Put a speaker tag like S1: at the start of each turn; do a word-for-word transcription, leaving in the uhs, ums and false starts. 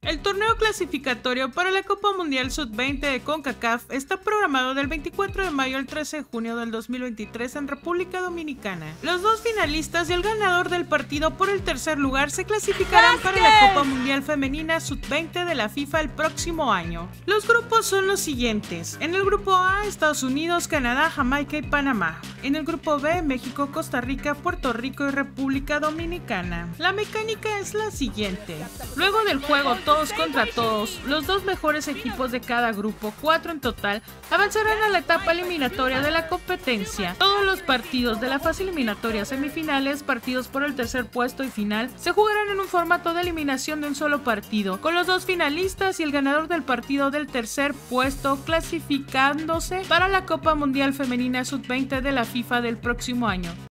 S1: El torneo clasificatorio para la Copa Mundial sub veinte de CONCACAF está programado del veinticuatro de mayo al trece de junio del dos mil veintitrés en República Dominicana. Los dos finalistas y el ganador del partido por el tercer lugar se clasificarán para la Copa Mundial Femenina sub veinte de la FIFA el próximo año. Los grupos son los siguientes. En el grupo A, Estados Unidos, Canadá, Jamaica y Panamá. En el grupo B, México, Costa Rica, Puerto Rico y República Dominicana. La mecánica es la siguiente. Luego del juego todos contra todos, los dos mejores equipos de cada grupo, cuatro en total, avanzarán a la etapa eliminatoria de la competencia. Todos los partidos de la fase eliminatoria, semifinales, partidos por el tercer puesto y final se jugarán en un formato de eliminación de un solo partido, con los dos finalistas y el ganador del partido del tercer puesto clasificándose para la Copa Mundial Femenina sub veinte de la FIFA del próximo año.